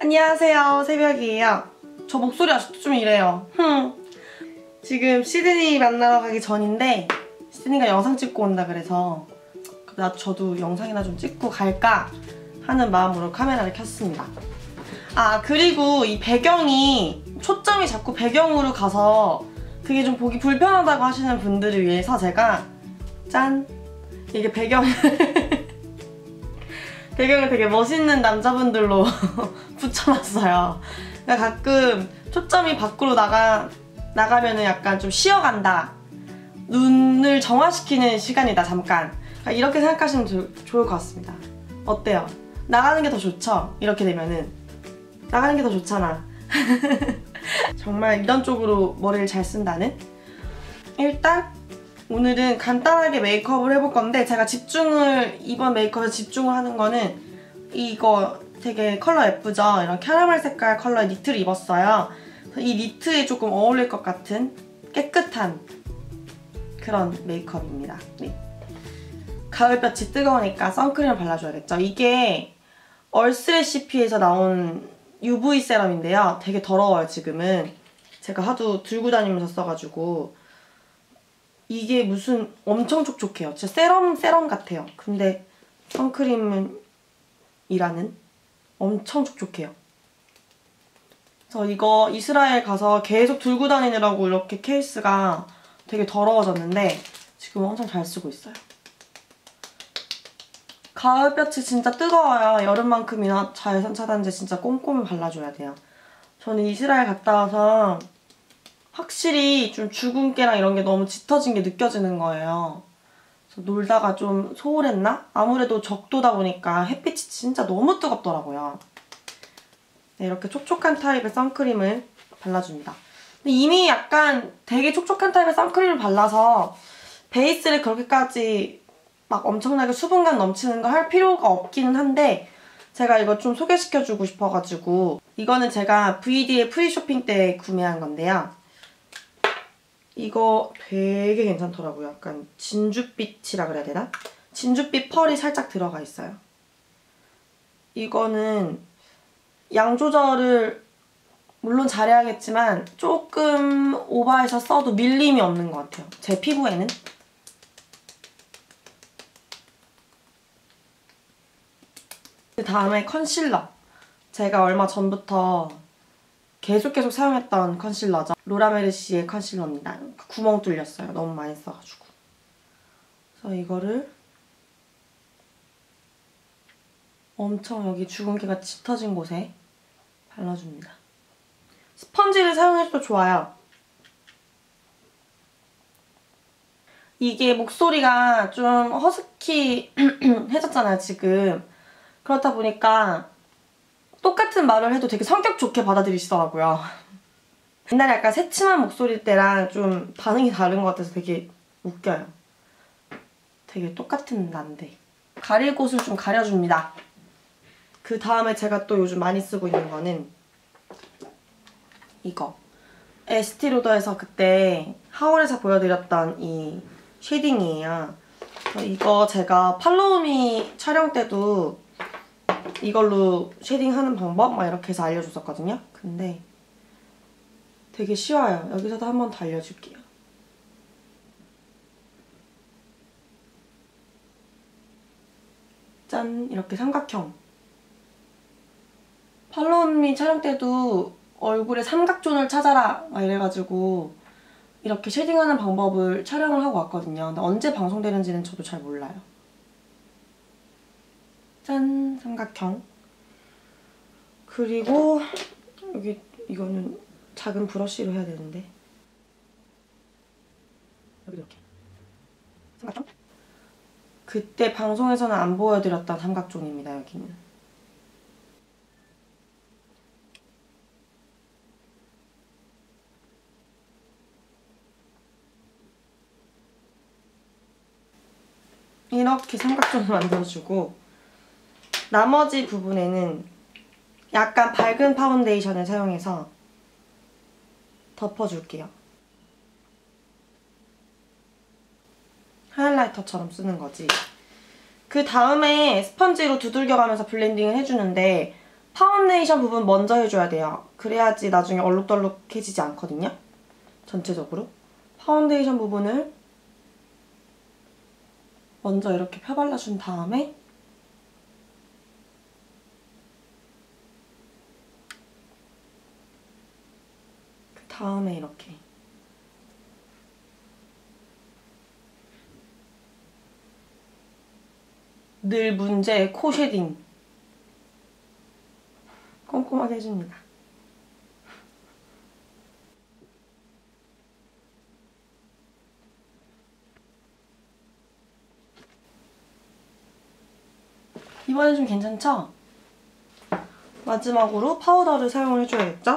안녕하세요. 새벽이에요. 저 목소리 아직도 좀 이래요. 지금 시드니 만나러 가기 전인데 시드니가 영상 찍고 온다 그래서 저도 영상이나 좀 찍고 갈까 하는 마음으로 카메라를 켰습니다. 아, 그리고 이 배경이 초점이 자꾸 배경으로 가서 그게 좀 보기 불편하다고 하시는 분들을 위해서 제가 짠! 이게 배경을 되게 멋있는 남자분들로 붙여놨어요. 그러니까 가끔 초점이 밖으로 나가면은 약간 좀 쉬어간다. 눈을 정화시키는 시간이다, 잠깐. 그러니까 이렇게 생각하시면 좋을 것 같습니다. 어때요? 나가는 게 더 좋죠? 이렇게 되면은. 나가는 게 더 좋잖아. 정말 이런 쪽으로 머리를 잘 쓴다는? 일단 오늘은 간단하게 메이크업을 해볼 건데 제가 이번 메이크업에 집중을 하는 거는 이거 되게 컬러 예쁘죠? 이런 캐러멜 색깔 컬러의 니트를 입었어요. 이 니트에 조금 어울릴 것 같은 깨끗한 그런 메이크업입니다. 네. 가을볕이 뜨거우니까 선크림을 발라줘야겠죠? 이게 얼스레시피에서 나온 UV 세럼인데요. 되게 더러워요, 지금은. 제가 하도 들고 다니면서 써가지고. 이게 무슨 엄청 촉촉해요. 진짜 세럼 같아요. 근데 선크림은 이라는 엄청 촉촉해요. 그래서 이거 이스라엘 가서 계속 들고 다니느라고 이렇게 케이스가 되게 더러워졌는데 지금 엄청 잘 쓰고 있어요. 가을볕이 진짜 뜨거워요. 여름만큼이나 자외선 차단제 진짜 꼼꼼히 발라줘야 돼요. 저는 이스라엘 갔다 와서 확실히 좀 주근깨랑 이런 게 너무 짙어진 게 느껴지는 거예요. 그래서 놀다가 좀 소홀했나? 아무래도 적도다 보니까 햇빛이 진짜 너무 뜨겁더라고요. 네, 이렇게 촉촉한 타입의 선크림을 발라줍니다. 근데 이미 약간 되게 촉촉한 타입의 선크림을 발라서 베이스를 그렇게까지 막 엄청나게 수분감 넘치는 거 할 필요가 없기는 한데 제가 이거 좀 소개시켜주고 싶어가지고 이거는 제가 VD의 프리쇼핑 때 구매한 건데요. 이거 되게 괜찮더라고요. 약간 진주빛이라 그래야 되나? 진주빛 펄이 살짝 들어가 있어요. 이거는 양 조절을 물론 잘해야겠지만 조금 오버해서 써도 밀림이 없는 것 같아요. 제 피부에는. 그 다음에 컨실러. 제가 얼마 전부터 계속 사용했던 컨실러죠. 로라메르시의 컨실러입니다. 구멍 뚫렸어요. 너무 많이 써가지고. 그래서 이거를 엄청 여기 주근깨가 짙어진 곳에 발라줍니다. 스펀지를 사용해도 좋아요. 이게 목소리가 좀 허스키해졌잖아요, 지금. 그렇다 보니까 똑같은 말을 해도 되게 성격 좋게 받아들이시더라고요. 옛날에 약간 새침한 목소리일 때랑 좀 반응이 다른 것 같아서 되게 웃겨요. 되게 똑같은 난데. 가릴 곳을 좀 가려줍니다. 그 다음에 제가 또 요즘 많이 쓰고 있는 거는 이거. 에스티로더에서 그때 하울에서 보여드렸던 이 쉐딩이에요. 이거 제가 팔로우미 촬영 때도 이걸로 쉐딩하는 방법 막 이렇게 해서 알려줬었거든요. 근데 되게 쉬워요. 여기서도 한 번 더 알려줄게요. 짠! 이렇게 삼각형. 팔로우미 촬영 때도 얼굴에 삼각존을 찾아라 막 이래가지고 이렇게 쉐딩하는 방법을 촬영을 하고 왔거든요. 근데 언제 방송되는지는 저도 잘 몰라요. 짠! 삼각형. 그리고 여기 이거는 작은 브러쉬로 해야 되는데 여기 이렇게 삼각형? 그때 방송에서는 안 보여드렸던 삼각존입니다. 여기는. 이렇게 삼각존을 만들어주고 나머지 부분에는 약간 밝은 파운데이션을 사용해서 덮어줄게요. 하이라이터처럼 쓰는 거지. 그 다음에 스펀지로 두들겨가면서 블렌딩을 해주는데 파운데이션 부분 먼저 해줘야 돼요. 그래야지 나중에 얼룩덜룩해지지 않거든요. 전체적으로. 파운데이션 부분을 먼저 이렇게 펴발라준 다음에 그 다음에 이렇게 늘 문제의 코 쉐딩 꼼꼼하게 해줍니다. 이번엔 좀 괜찮죠? 마지막으로 파우더를 사용을 해줘야겠죠?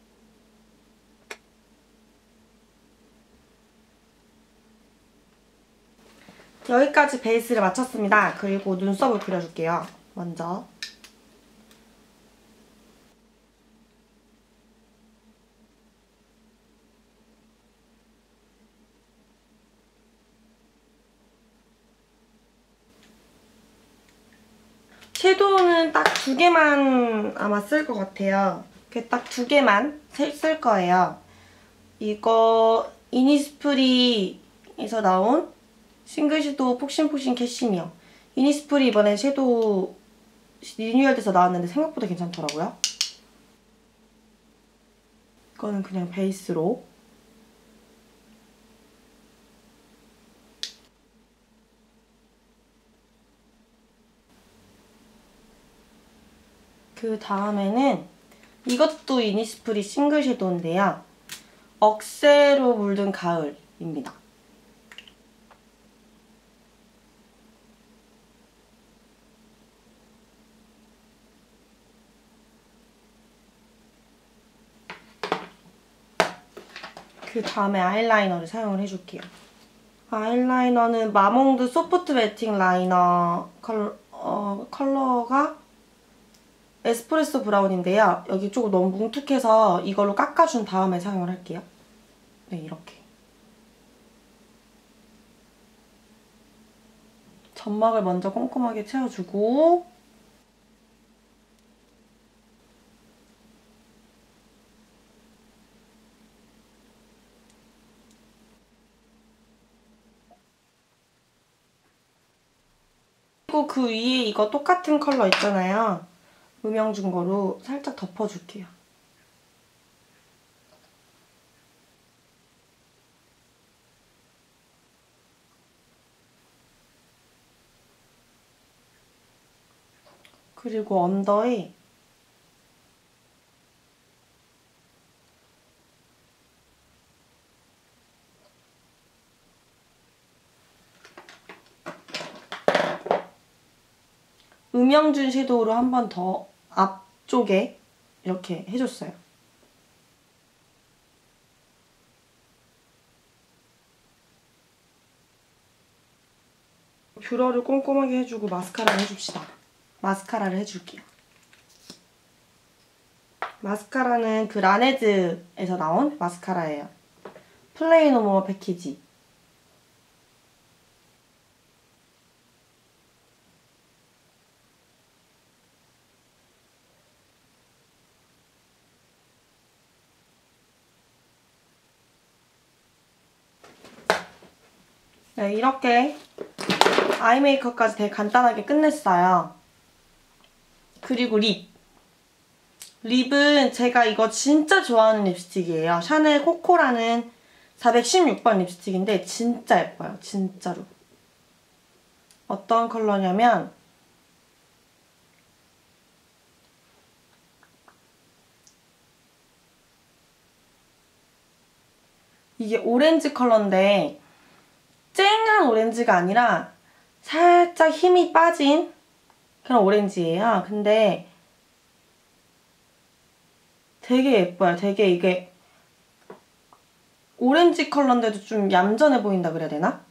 여기까지 베이스를 마쳤습니다. 그리고 눈썹을 그려줄게요. 먼저 섀도우는 딱 2개만 아마 쓸 것 같아요. 딱 2개만 쓸 거예요. 이거 이니스프리에서 나온 싱글 섀도우 폭신폭신 캐시미어. 이니스프리 이번에 섀도우 리뉴얼돼서 나왔는데 생각보다 괜찮더라고요. 이거는 그냥 베이스로. 그 다음에는 이것도 이니스프리 싱글 섀도우인데요. 억새로 물든 가을입니다. 그 다음에 아이라이너를 사용을 해줄게요. 아이라이너는 마몽드 소프트 멜팅 라이너 컬러가 에스프레소 브라운인데요. 여기 조금 너무 뭉툭해서 이걸로 깎아준 다음에 사용을 할게요. 네, 이렇게. 점막을 먼저 꼼꼼하게 채워주고 그리고 그 위에 이거 똑같은 컬러 있잖아요. 음영준 거로 살짝 덮어줄게요. 그리고 언더에 음영준 섀도우로 한 번 더 앞쪽에 이렇게 해줬어요. 뷰러를 꼼꼼하게 해주고 마스카라를 해줍시다. 마스카라를 해줄게요. 마스카라는 그 라네즈에서 나온 마스카라예요. 플레인 오모 패키지. 네, 이렇게 아이 메이크업까지 되게 간단하게 끝냈어요. 그리고 립. 립은 제가 이거 진짜 좋아하는 립스틱이에요. 샤넬 코코라는 416번 립스틱인데 진짜 예뻐요. 진짜로. 어떤 컬러냐면 이게 오렌지 컬러인데 쨍한 오렌지가 아니라 살짝 힘이 빠진 그런 오렌지예요. 근데 되게 예뻐요. 되게 이게 오렌지 컬러인데도 좀 얌전해 보인다 그래야 되나?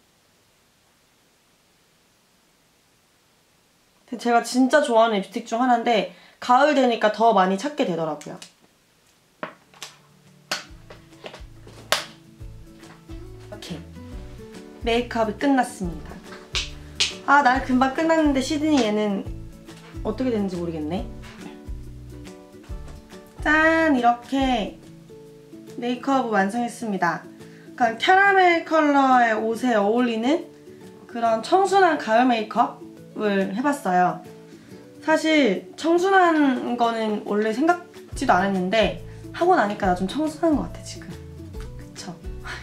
제가 진짜 좋아하는 립스틱 중 하나인데 가을 되니까 더 많이 찾게 되더라고요. 이렇게 메이크업이 끝났습니다. 아, 날 금방 끝났는데 시드니 얘는 어떻게 되는지 모르겠네. 짠! 이렇게 메이크업을 완성했습니다. 약간 캐러멜 컬러의 옷에 어울리는 그런 청순한 가을 메이크업을 해봤어요. 사실 청순한 거는 원래 생각지도 않았는데 하고 나니까 나 좀 청순한 것 같아 지금. 그쵸?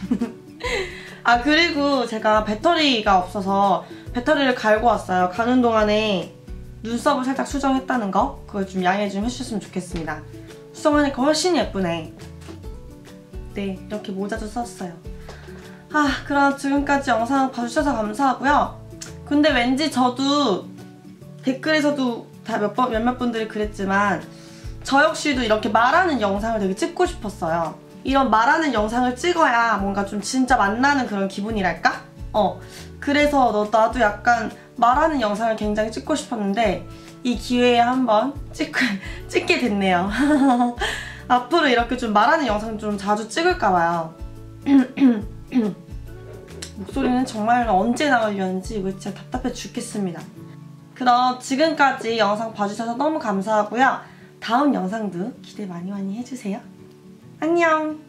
아 그리고 제가 배터리가 없어서 배터리를 갈고 왔어요. 가는 동안에 눈썹을 살짝 수정했다는 거 그걸 좀 양해 좀 해주셨으면 좋겠습니다. 수정하니까 훨씬 예쁘네. 네, 이렇게 모자도 썼어요. 아, 그럼 지금까지 영상 봐주셔서 감사하고요. 근데 왠지 저도 댓글에서도 다 몇몇 분들이 그랬지만 저 역시도 이렇게 말하는 영상을 되게 찍고 싶었어요. 이런 말하는 영상을 찍어야 뭔가 좀 진짜 만나는 그런 기분이랄까? 그래서 나도 약간 말하는 영상을 굉장히 찍고 싶었는데 이 기회에 한번 찍게 됐네요. 앞으로 이렇게 좀 말하는 영상 좀 자주 찍을까봐요. 목소리는 정말 언제 나가려는지 이거 진짜 답답해 죽겠습니다. 그럼 지금까지 영상 봐주셔서 너무 감사하고요. 다음 영상도 기대 많이 해주세요. 안녕!